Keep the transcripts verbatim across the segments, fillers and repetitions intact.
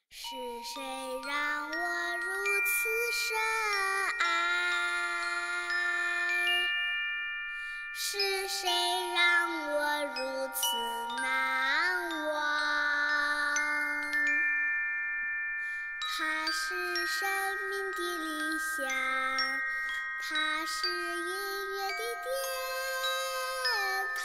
是谁让我如此深爱？是谁让我如此难忘？它是生命的理想，它是音乐的殿堂。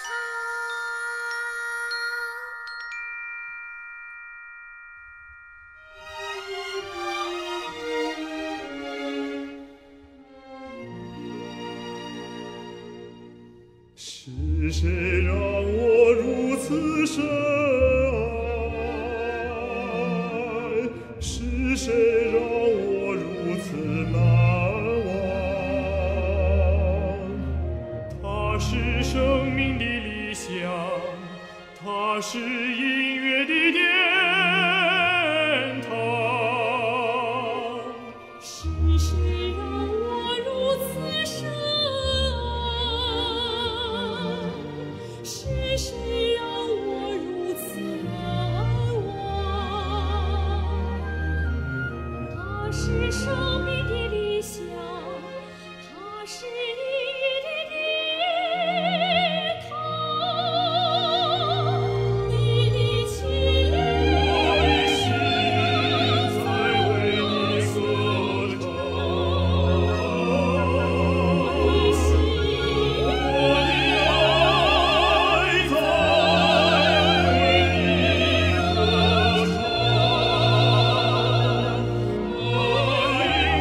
是谁让我如此深爱？是谁让我如此难忘？它是生命的理想，它是音乐的殿堂。 是谁让我如此深爱？是谁让我如此难忘？它是生命的理想，它是音乐的殿堂。你的情爱在为你歌唱，我的心我的爱在为你歌唱，我的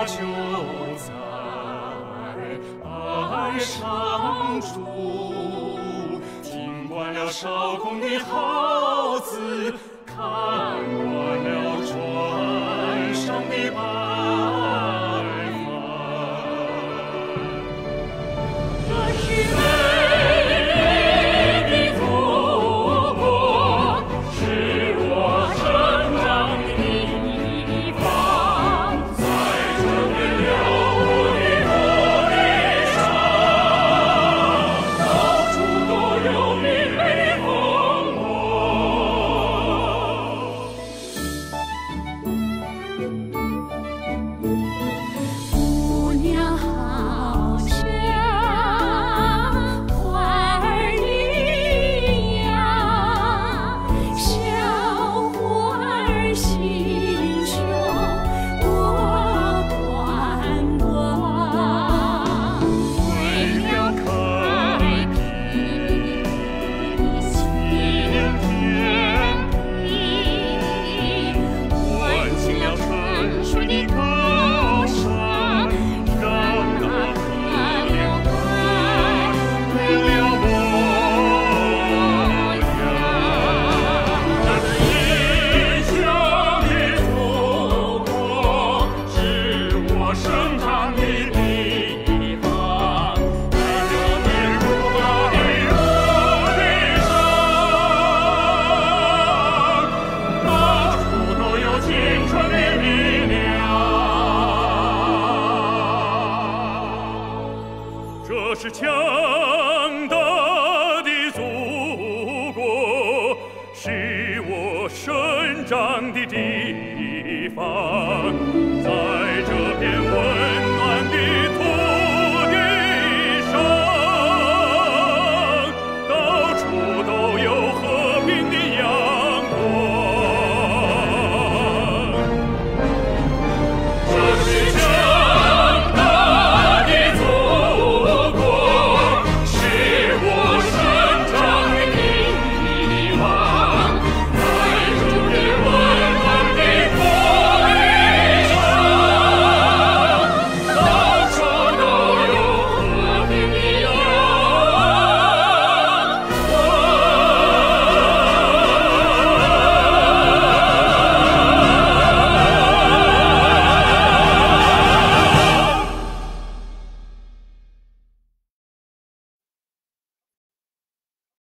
我就在爱上主，听惯了少空的号子，看惯了船上的白帆。 这是美丽的祖国，是我生长的地方， 在这片辽阔的土地上，到处都有明媚的烽火。 姑娘好像花儿一样，小伙儿心胸多宽广，为了开辟新天地， 唤醒了沉睡的高山，让那河流变了模样。这是异乡的祖国，是我生长的地方，在这片古老的土地上，到处都有青春的力量。这是强大的祖国，是我生长的地方。